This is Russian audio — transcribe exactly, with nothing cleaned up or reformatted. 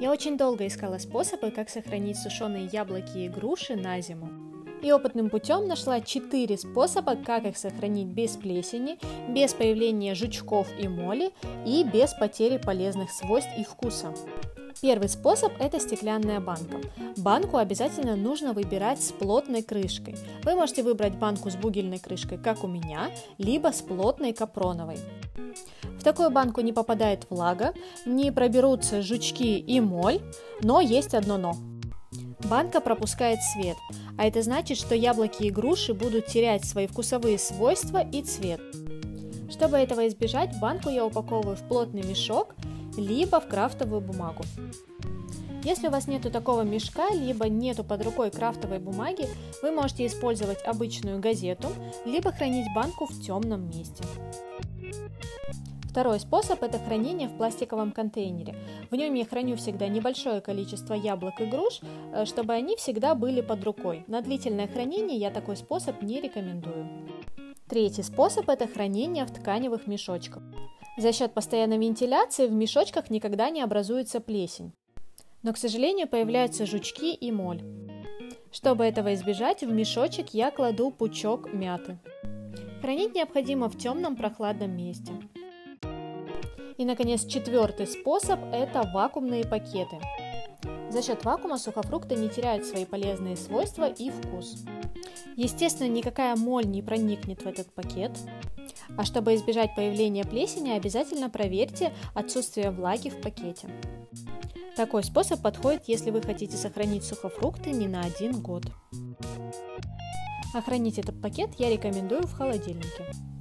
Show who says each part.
Speaker 1: Я очень долго искала способы, как сохранить сушеные яблоки и груши на зиму. И опытным путем нашла четыре способа, как их сохранить без плесени, без появления жучков и моли и без потери полезных свойств и вкуса. Первый способ – это стеклянная банка. Банку обязательно нужно выбирать с плотной крышкой. Вы можете выбрать банку с бугельной крышкой, как у меня, либо с плотной капроновой. В такую банку не попадает влага, не проберутся жучки и моль, но есть одно но. Банка пропускает свет, а это значит, что яблоки и груши будут терять свои вкусовые свойства и цвет. Чтобы этого избежать, банку я упаковываю в плотный мешок, либо в крафтовую бумагу. Если у вас нету такого мешка, либо нету под рукой крафтовой бумаги, вы можете использовать обычную газету, либо хранить банку в темном месте. Второй способ – это хранение в пластиковом контейнере. В нем я храню всегда небольшое количество яблок и груш, чтобы они всегда были под рукой. На длительное хранение я такой способ не рекомендую. Третий способ – это хранение в тканевых мешочках. За счет постоянной вентиляции в мешочках никогда не образуется плесень. Но, к сожалению, появляются жучки и моль. Чтобы этого избежать, в мешочек я кладу пучок мяты. Хранить необходимо в темном прохладном месте. И, наконец, четвертый способ – это вакуумные пакеты. За счет вакуума сухофрукты не теряют свои полезные свойства и вкус. Естественно, никакая моль не проникнет в этот пакет. А чтобы избежать появления плесени, обязательно проверьте отсутствие влаги в пакете. Такой способ подходит, если вы хотите сохранить сухофрукты не на один год. А хранить этот пакет я рекомендую в холодильнике.